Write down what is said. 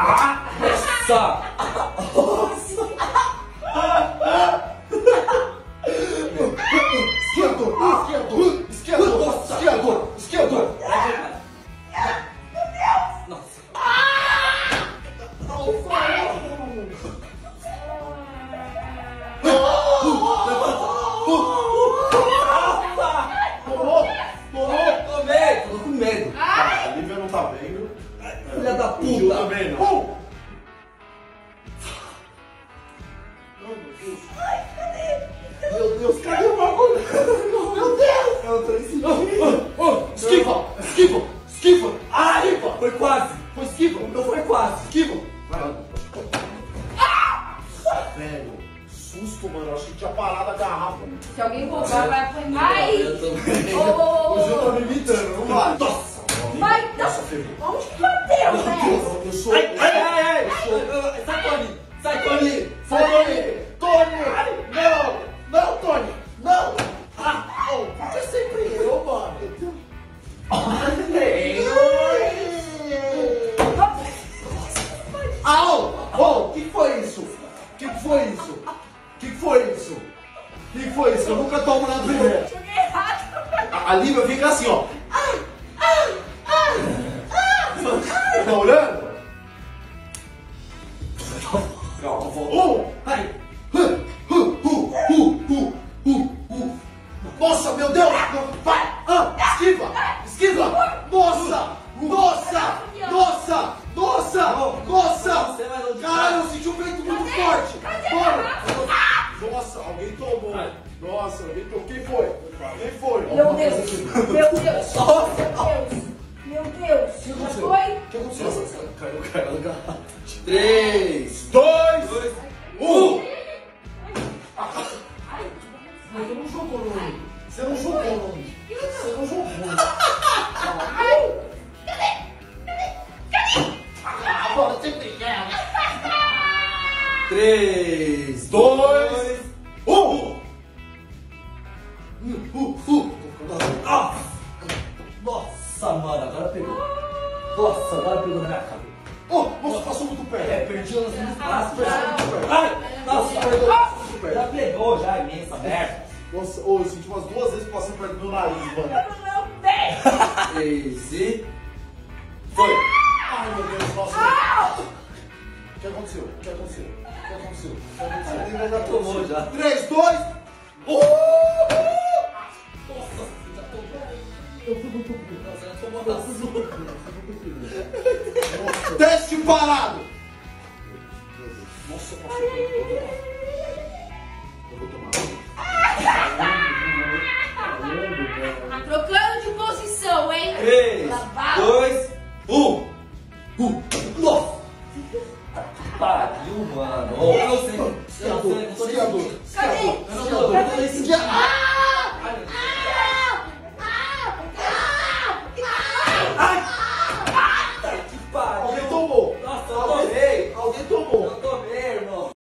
Nossa! Esquiador! Nossa! Tô com medo! A Lívia não tá vendo. Filha da puta! Eu também não. Meu Deus, cadê o bagulho? Meu Deus! Eu tô em cima. Esquiva! Ai, foi quase! Foi esquiva! Não foi quase! Esquiva! Velho, susto, mano. Eu achei que tinha parado a garrafa. Se alguém roubar, vai apanhar. Ai! Eu também. Hoje eu tô me imitando, não vai? Nossa! Vai, Nossa, ferrou. onde que bateu, né? Eu sou... Ai! Sai, Tony! Sai, Tony! Sai, Tony! Tony! Não, Tony! Não! Por que sempre eu, mano? O que foi isso? Eu nunca tomo na primeira. Joguei errado. A Lívia fica assim, ó. Tá olhando? Calma, volta. Vai! Nossa, meu Deus! Vai! Esquiva! Nossa! Você vai longe. Cara, eu senti um vento muito forte! Bora! Nossa, alguém tomou! Nossa, alguém tomou. Quem foi? Meu Deus. Meu Deus. Já foi? O que aconteceu? Caiu na garrafa. 3, 2, 1! Você não jogou no nome. Você não jogou. Ai! Agora você brigar. 3, 2, 1. Nossa, mano, agora pegou. Nossa, agora pegou na minha cabeça. Nossa, passou muito perto. Perdi os espaços. Não. Ai, nossa, já pegou, já, imensa merda. Nossa, eu senti umas 2 vezes passando perto do meu nariz, mano. Não tem. 3 e... Foi. Ai, meu Deus, nossa. O que aconteceu? Ele já tomou, já. 3, 2, 1. Nossa, já tomou da sua. Teste parado. Nossa, passou. Eu vou tomar. Trocando de posição, hein? 3, Lavado. 2, 1. Nossa! Pariu, mano. Eu não sei. Cadê? Eu não tô nesse dia.